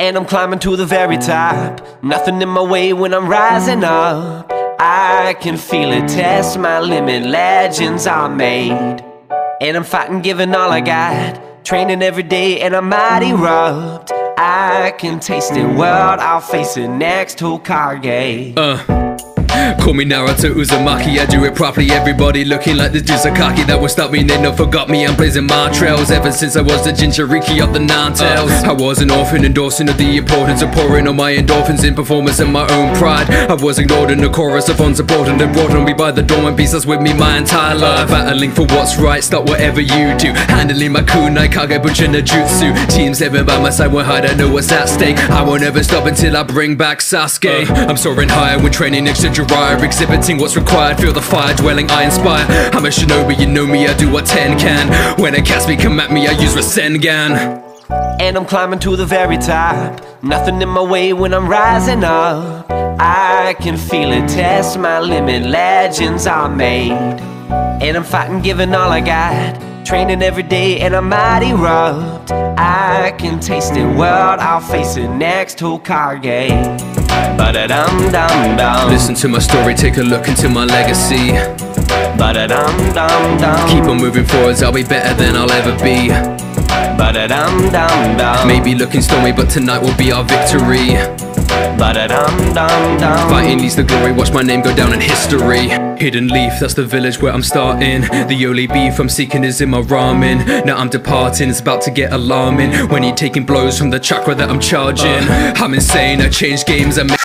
and I'm climbing to the very top. Nothing in my way when I'm rising up. I can feel it, test my limit, legends are made. And I'm fighting, giving all I got, training every day and I'm mighty erupt. I can taste it, world, I'll face it next to Hokage. Call me Naruto Uzumaki, I do it properly. Everybody looking like this Sakaki. That won't stop me, they never forgot me. I'm blazing my trails ever since I was the Jinchuriki of the Nine Tails. I was an orphan, endorsing of the importance of pouring on my endorphins in performance and my own pride. I was ignored in the chorus of unsupported and brought on me by the dormant beast that's with me my entire life. Battling for what's right, stop whatever you do. Handling my kunai, kage, butcher, and jutsu. Team 7 by my side won't hide, I know what's at stake. I won't ever stop until I bring back Sasuke. I'm soaring higher when training next to Jiraiya, exhibiting what's required, feel the fire dwelling I inspire. I'm a shinobi, you know me, I do what 10 can. When a Caspi come at me, I use Rasengan. And I'm climbing to the very top. Nothing in my way when I'm rising up. I can feel it, test my limit, legends are made. And I'm fighting, giving all I got, training every day and I'm mighty erupt. I can taste it, world, I'll face it next to Hokage. Ba-da-dum-dum-dum. Listen to my story, take a look into my legacy. Ba-da-dum-dum-dum. Keep on moving forwards, I'll be better than I'll ever be. Ba-da-dum-dum-dum. Maybe looking stormy, but tonight will be our victory. Ba-da-dum-dum-dum. Fighting leads to glory, watch my name go down in history. Hidden Leaf, that's the village where I'm starting. The only beef I'm seeking is in my ramen. Now I'm departing, it's about to get alarming when you're taking blows from the chakra that I'm charging. I'm insane, I change games, I make